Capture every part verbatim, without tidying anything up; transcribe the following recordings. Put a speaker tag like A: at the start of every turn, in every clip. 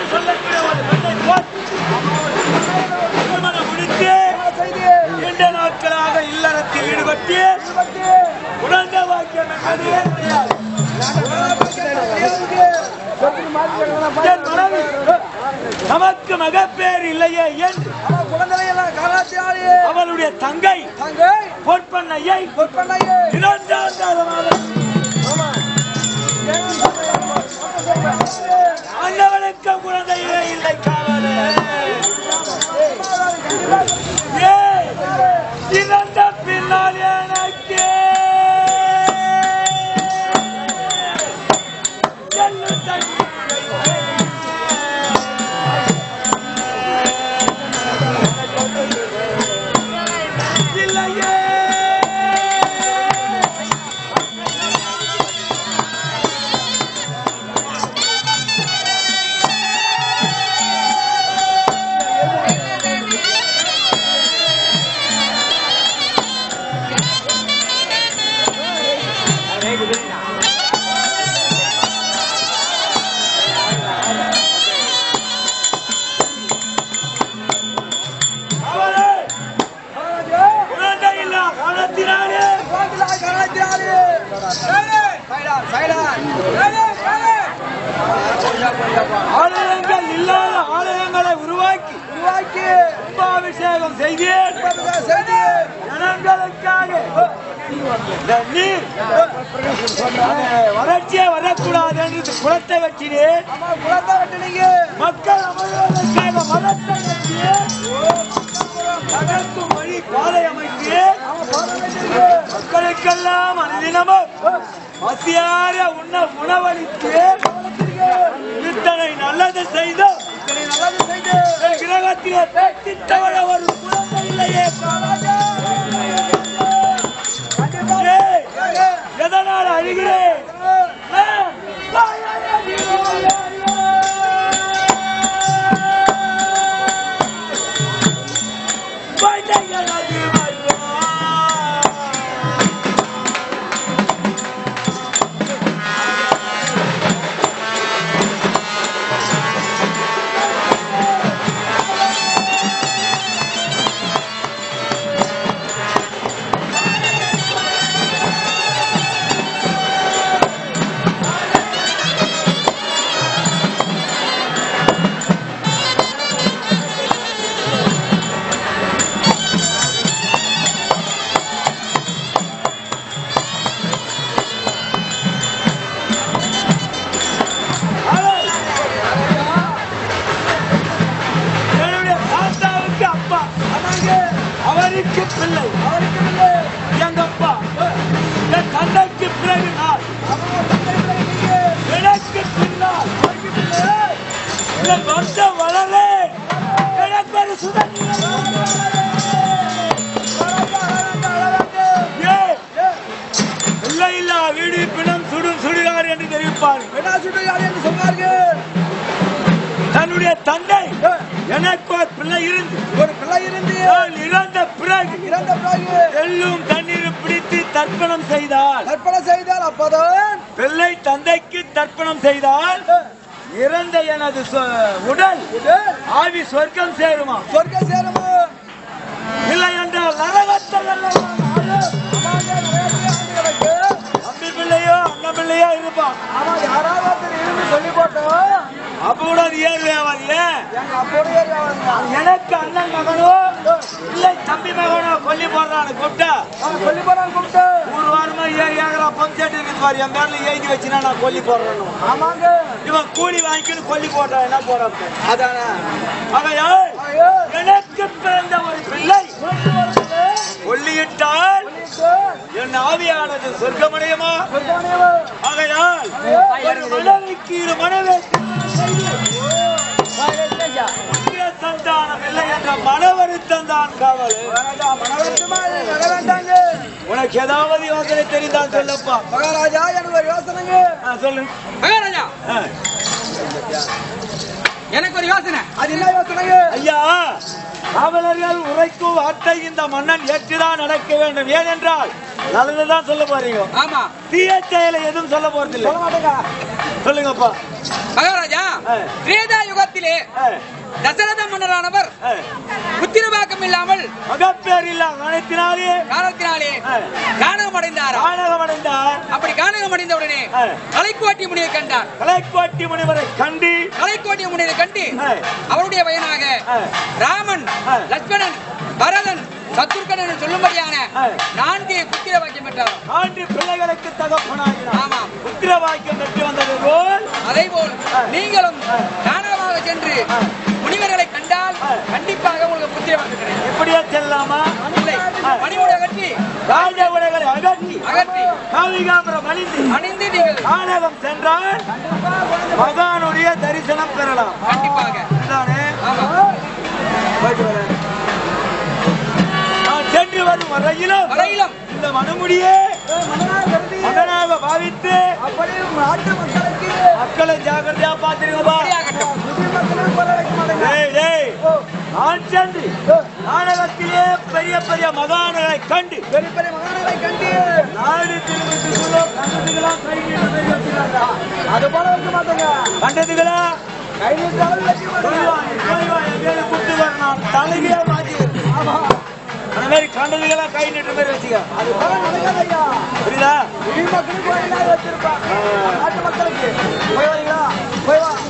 A: சொல்லக்கூடிய ஒரு பெண்ணை போல் திருமணம் முடித்து இரண்டு நாட்களாக இல்லறத்தில் ஈடுபட்டு குழந்தை வாக்கியம் என்பதே கிடையாது. நமக்கு மகப்பேர் இல்லையே என்று அவளுடைய தங்கை பொற்பண்ணையை இரண்டாம் காலமாக அண்ணவனுக்கு குழந்தையே இல்லை காவலே இறந்த பின்னால் எனக்கு ஆலயங்கள் இல்லாத ஆலயங்களை உருவாக்கி உருவாக்கி கும்பாபிஷேகம் செய்து ஜனங்களுக்காக நீர் வறட்சியே வரக்கூடாது என்று குளத்தை வச்சினேன். மக்கள் அமர்வதற்காக மரத்தை நகர்த்தும் வழி பாதை அமைத்து மக்களுக்கெல்லாம் அனுதினமும் மத்தியார உண்ண உணவளித்து இத்தனை நல்லது செய்து கிரகத்திலே பேச்சித்தவழ ஒரு குழந்தை இல்லையே எதனால் அழுகிறேன்? அவருக்கு பிள்ளை அவருக்கு பிள்ளை எங்க அப்பா என் தந்தைக்கு பிறகு நான் எனக்கு பின்னால் என் வருஷம் வளர எனக்கு ஒரு சுதந்திரம் பிள்ளை இல்லா வீடு பிணம் சுடும் சுடுகார் என்று தெரிவிப்பார். என்ன சுடுகார் என்று சொன்னார்கள். தன்னுடைய தந்தை எனக்கு ஒரு பிள்ளை இருந்து ஒரு பிள்ளை இருந்து இறந்த பிறகு இறந்த பிறகு எள்ளும் தண்ணீரும் பிடித்து தர்ப்பணம் செய்தால் தர்ப்பணம் செய்தால் அப்பதான் பிள்ளை தந்தைக்கு தர்ப்பணம் செய்தால் இறந்த எனது உடல் ஆவி சொர்க்கம் சேருமா சொர்க்கம் சேருமா இல்லை என்றால் நரகத்தில் தம்பி பிள்ளையோ அண்ணன் பிள்ளையோ இருப்பான். ஆமா யாராவது இருந்து சொல்லி போட்டோம் அப்ப கூட அது ஏறுவாங்க. எனக்கு அண்ணன் மகனோ இல்லை தம்பி மகனோ கொல்லி போடுறான்னு கூப்பிட்டா கொல்லி போடுறான்னு கூப்பிட்டு ஒரு வாரமா ஏறி ஏகரா பஞ்சேட்டு இருக்குது பாரு என் பேர்ல எழுதி வச்சுனா நான் கொல்லி போடுறேன். ஆமாங்க இவன் கூலி வாங்கிட்டு கொல்லி போடுறான் என்ன போறான் அதானே. எனக்கு பிறந்த ஒரு பிள்ளை கொல்லியிட்டால் என் ஆவியானது சொர்க்கமடையுமா? ஆகையால் மனைவிக்கு இரு மனைவி சந்தானம் இல்லை என்ற மன வருத்தம் தான் காவல். உனக்கு ஏதாவது யோசனை தெரிந்தால் சொல்லப்பா. மகாராஜா எனக்கு ஒரு யோசனைங்க. சொல்லு மகாராஜா. எனக்கு ஒரு யோசனை. அது என்ன யோசனைங்க? ஐயா காவலர்கள் உரைக்கும் வார்த்தை இந்த மன்னன் ஏற்றுதான் நடக்க வேண்டும். ஏனென்றால் நல்லதுதான் சொல்ல போறீங்க. ஆமா தீய செயலை எதுவும் சொல்ல போறது இல்லை. சொல்ல மாட்டேங்க. சொல்லுங்கப்பா.
B: மகாராஜா, திரேதா யுகத்திலே தசரத மன்னரானவர் புத்திரவாக்கம் இல்லாமல்
A: மகப்பேர் இல்ல காரணத்தினாலே
B: காரணத்தினாலே கானகம் அடைந்தார்.
A: கானகம் அடைந்தார்.
B: அப்படி கானகம் அடைந்த உடனே கலைக்கோட்டி முனியை கண்டார்.
A: கலைக்கோட்டி முனிவரை கண்டு
B: கலைக்கோட்டி முனியை கண்டு அவருடைய பையனாக ராமன், லட்சுமணன், பரதன், சத்ருகன் சொல்லும்படியான நான்கு புத்திர வாக்கியம் பெற்றார். நான்கு பிள்ளைகளுக்கு தகப்பனாகிறார். ஆமாம்,
A: புத்திர வாக்கியம் பெற்று வந்தது போல்
B: அதே போல் நீங்களும் தானமாக சென்று முனிவர்களை கண்டால் கண்டிப்பாக உங்களுக்கு புத்திர வாக்கியம் கிடைக்கும்.
A: எப்படியா செல்லாமா?
B: இல்லை, மணிமுடி அகற்றி
A: ராஜ உடைகளை அகற்றி
B: அகற்றி
A: காவிகாம்பரம் அணிந்து
B: அணிந்து நீங்கள்
A: கானகம் சென்றால் மகானுடைய தரிசனம் பெறலாம்.
B: கண்டிப்பாக.
A: சென்று வரும் வரையிலும்
B: வரையிலும்
A: இந்த மனுமுடியே மகனாக பாவித்து நாட்டு மக்களுக்கு மக்களை ஜாக்கிரதையா பார்த்துருங்கப்பா. நான் சென்று நாடகத்திலே பெரிய பெரிய மகான்களை கண்டு பெரிய பெரிய மகான்களை கண்டு நாடு திரும்பி கண்டதுகளா கை அது போல வைக்க மாட்டேங்க. கண்டதுகளா கை கூட்டு வரணும் தலைமையா மாற்றி. ஆமா, அந்த மாதிரி கண்டதுகளா கை நின்ற மாதிரி வச்சுக்க. அது போல நடக்காதையா, புரியுதா? மக்களுக்கு வச்சிருப்பான் நாட்டு மக்களுக்கு. போய் வரீங்களா? போய் வா.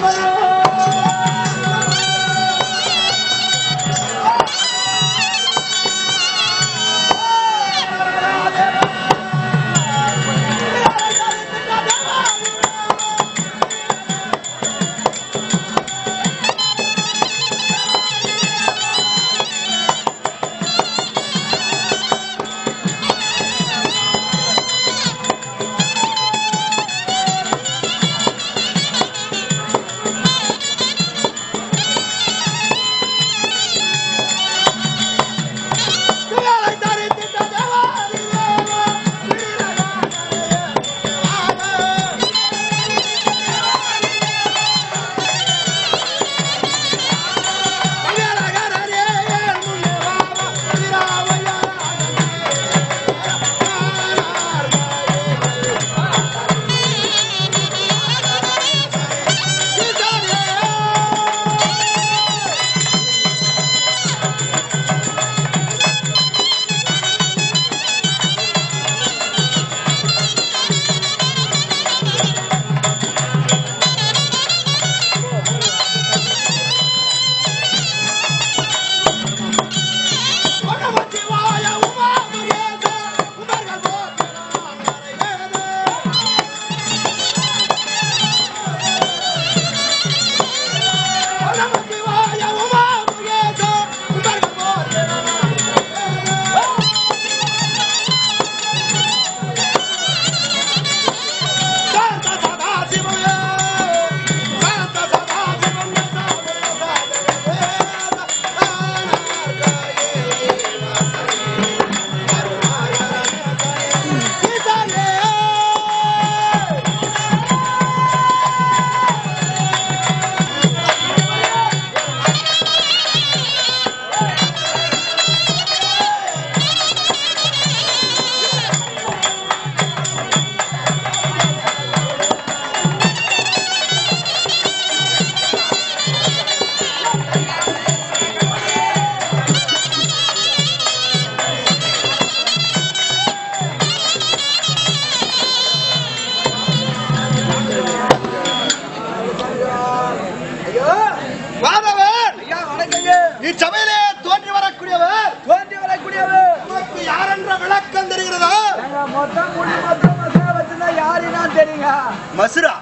C: இச்சபையிலே தோன்றி வரக்கூடியவர்
A: தோன்றி வரக்கூடியவர்
C: நமக்கு யார் என்ற விளக்கம் தெரிகிறதா?
A: மொத்தம் முடி மொத்தம் மசாலா வச்சிருந்தா யாரு நான் தெரியுங்க.
C: மசுரா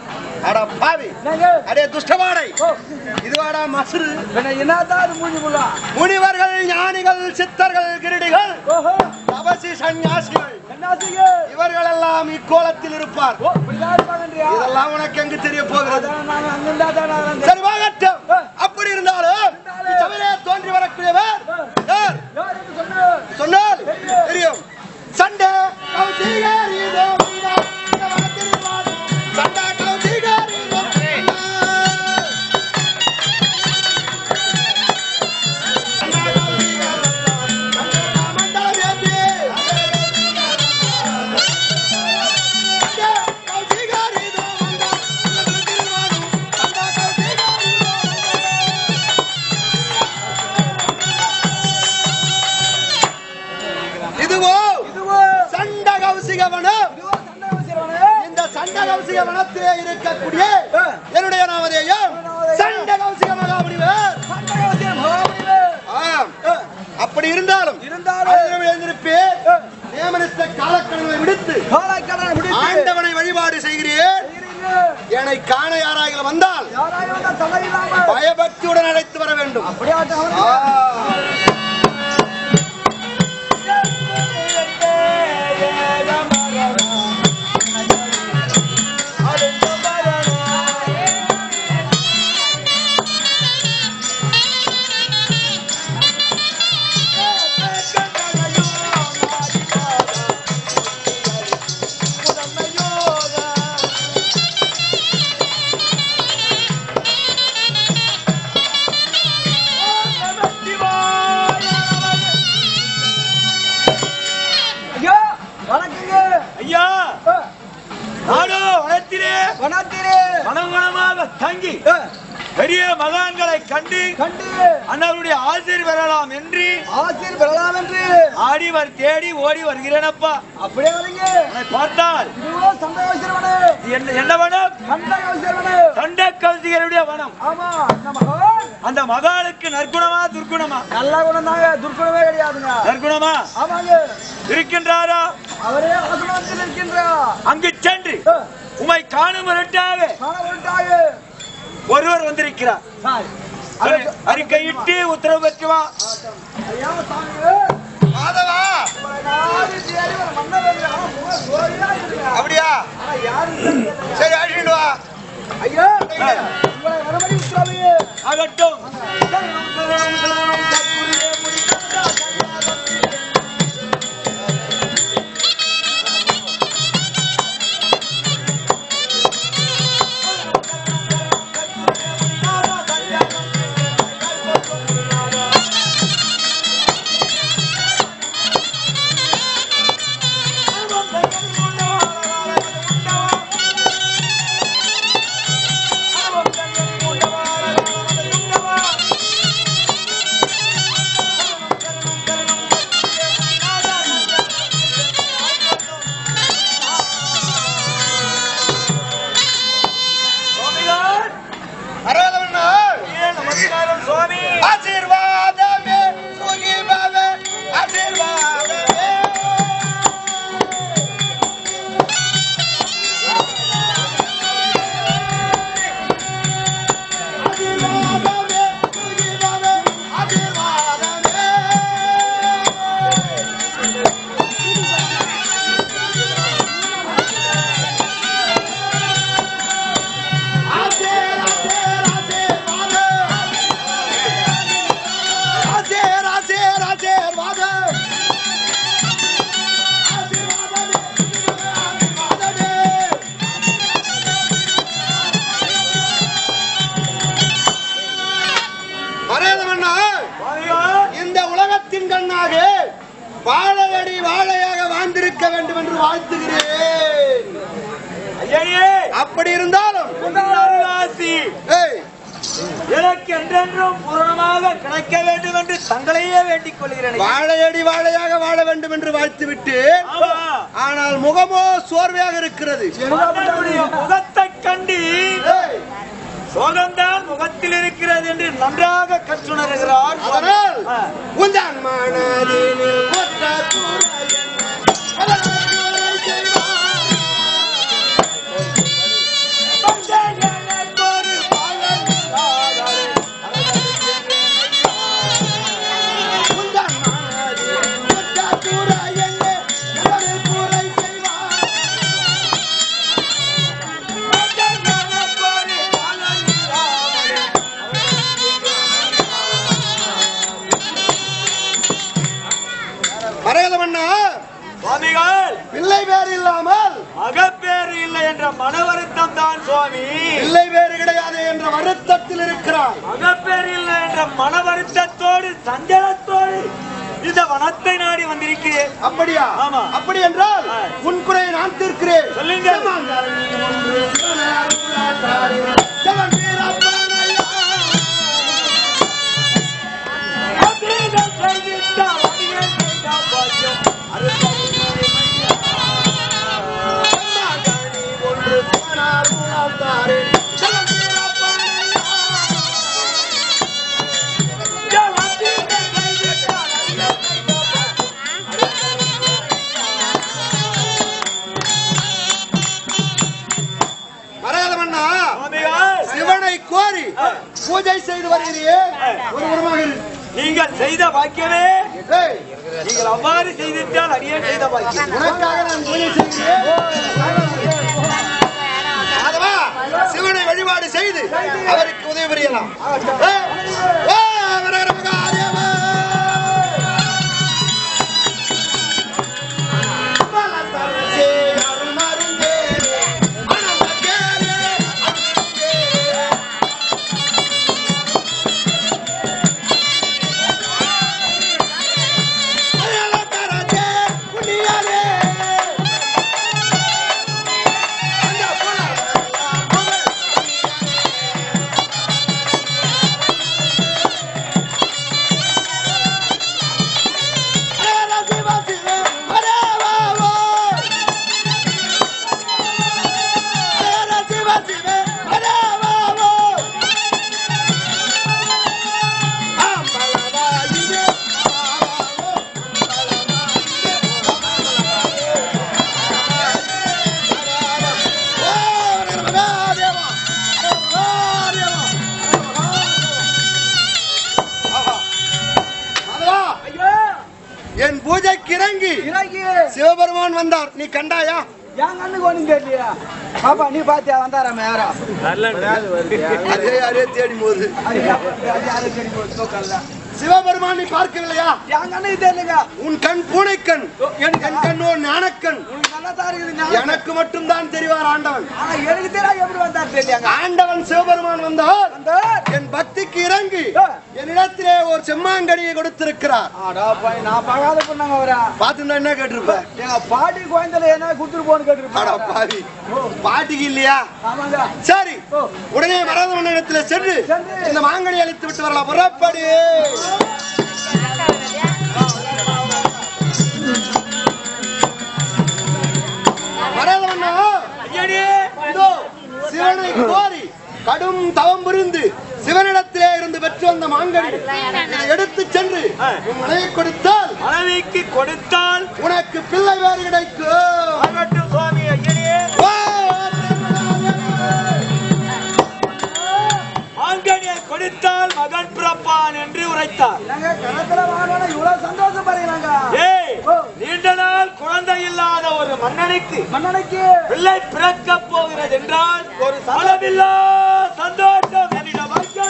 C: அட பாவி, அடே துஷ்டவாடை, இதுவாடா மசுரு.
A: என்னதான் அது மூஞ்சி முள்ளா?
C: முனிவர்கள், ஞானிகள், சித்தர்கள், கிரடிகள், தபசி, சன்னியாசிகள், இவர்கள் எல்லாம் இக்கோலத்தில் இருப்பார். இதெல்லாம் உனக்கு எங்கு தெரிய போகிறது? சரி, வாகட்டும். அப்படி இருந்தாலும் இச்சபையிலே தோன்றி வரக்கூடியவர் யார் சொன்னால் தெரியும். சண்டை சண்டா கௌசிக வனம். இந்த சண்ட கௌசிக வனத்திலே இருக்கக்கூடிய என்னுடைய நாமதேயம் சண்ட கௌசிக மகாமுனிவர். ஆம், அப்படி இருந்தாலும் எழுந்திருப்பேன். நியமனித்த காலக்கடனை விடுத்து ஆண்டவனை வழிபாடு செய்கிறேன். என்னை காண யாராக வந்தால் பயபக்தியுடன் அழைத்து வர வேண்டும்.
A: தங்கி பெரிய மகான்களை கண்டு அண்ணாவுடைய ஆசிரியர் பெறலாம் என்று ஆசிரியர் பெறலாம் என்று ஆடிவர் தேடி ஓடி வருகிறேனப்பா. அப்படியே வரீங்க பார்த்தால் என்ன வனம்? சண்ட கௌசிகருடைய வனம். அந்த மகானுக்கு நற்குணமா துர்க்குணமா? நல்ல குணம் தாங்க, துர்க்குணமே கிடையாதுங்க. நற்குணமா? ஆமாங்க. இருக்கின்றாரா? அவரே ஆசனத்தில் இருக்கின்றார். அங்கு சென்று உமை காணும் பொருட்டாக ஒருவர் வந்திருக்கிறார். அறிக்கையிட்டு உத்தரவு பெற்றுவா.
C: அப்படியா? சரி, அழிட்டு வா.
A: ஆகட்டும்.
C: வாழையடி வாழையாக வாழ்ந்திருக்க வேண்டும் என்று வாழ்த்துகிறேன். அப்படி இருந்தாலும்
A: எனக்கு என்றென்றும் பூரணமாக கிடைக்க வேண்டும் என்று தங்களையே வேண்டிக் கொள்கிறேன்.
C: வாழையடி வாழையாக வாழ வேண்டும் என்று வாழ்த்துவிட்டு, ஆனால் முகமோ சோர்வையாக இருக்கிறது.
A: முகத்தை கண்டு சோகம்தான் முகத்தில் இருக்கிறது என்று நன்றாக கற்றுணர்கிறார்.
C: அதனால் உந்தன் மனதினில் கொட்ட பிள்ளை பேர் இல்லாமல்
A: அகப்பேறு இல்லை என்ற மன வருத்தம் தான் சுவாமி.
C: பிள்ளை பேரு கிடையாது என்ற வருத்தத்தில் இருக்கிறார்.
A: அகப்பேறு இல்லை என்ற மன வருத்தத்தோடு சஞ்சலத்தோடு இந்த வனத்தை நாடி வந்திருக்கிறேன்.
C: அப்படியா?
A: ஆமா.
C: அப்படி என்றால் உன் குறையை நான் தீர்க்கிறேன்.
A: சொல்லுங்க.
C: கோரி பூஜை செய்து வருகிறீரே ஒரு உருமாக
A: நீங்கள் செய்த பாக்கியமே நீங்கள் அவ்வாறு செய்திருந்தால் அடியே செய்த பாக்கியம்
C: உனக்காக நான் பூஜை செய்கிறேன். அதுவா சிவனை வழிபாடு செய்து அவருக்கு உதவி புரியலாம். என் பூஜைக்கு இறங்கி சிவபெருமான் வந்தார். நீ கண்டாயா?
D: என் கண்ணுக்கு ஒண்ணும் தெரியலையா? பாப்பா நீ பாத்தியா? வந்தாராம யாரா?
C: அதே அதே தேடி போகுது. சிவபெருமான் நீ பார்க்கவில்லையா?
D: என் கண்ணுக்கு தெரியலங்க.
C: உன் கண் பூனை கண், என் கண் ஓ ஞானக்கண். எனக்கு மட்டும் தான் தெரிவார் ஆண்டவன்.
D: எனக்கு தெரியாது எப்படி வந்தார் தெரியாங்க.
C: ஆண்டவன் சிவபெருமான் வந்தார் என் பக்திக்கு இறங்கி என்னிடத்திலே ஒரு செம்மாங்கடியை கொடுத்திருக்கிறார்.
D: நான் பகாத பொண்ணாங்க அவரா
C: பாத்துருந்தா என்ன கேட்டிருப்ப?
D: எங்க பாட்டி கோயந்தல என்ன குடுத்துட்டு போன்னு கேட்டிருப்பாங்க.
C: பாவி பாட்டிக்கு இல்லையா? சரி, உடனே மரதவன் இடத்துல சென்று இந்த மாங்கனி அழித்து விட்டு வரலாம். புறப்படி. மரதவண்ணா சிவனை கோரி கடும் தவம் புரிந்து சிவனிடத்திலே இருந்து பெற்று வந்த மாங்கனி இதை எடுத்து சென்று உன் மனைவி கொடுத்தால்
A: மனைவிக்கு கொடுத்தால்
C: உனக்கு பிள்ளை வேறு கிடைக்கும்.
A: சுவாமி ஐயனே, மாங்கனியை கொடுத்தால் மகன் பிறப்பான் என்று உரைத்தார்.
D: இவ்வளவு சந்தோஷம் பாருங்க.
A: ஏய், நீண்ட நாள் குழந்தை இல்லாத ஒரு மன்னனுக்கு
D: மன்னனுக்கு
A: பிள்ளை பிறக்க போகிறது என்றால் ஒரு அளவில்லா சந்தோஷம் என்னிடம்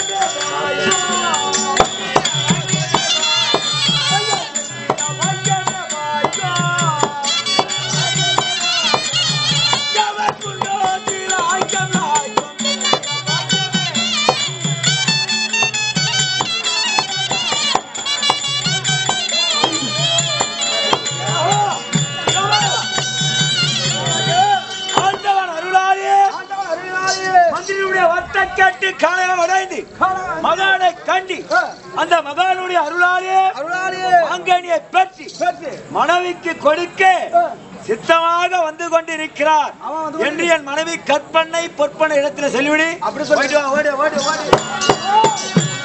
A: கேட்டு காயம் அடைந்து மகானை கண்டி அந்த மகானுடைய அருளாலே மாங்கனியை பெற்று மனைவிக்கு கொடுக்க சித்தமாக வந்து கொண்டிருக்கிறார் என்று என் மனைவி கற்பனை பொற்பனை இடத்துல செல்விடி. அப்படி சொல்லி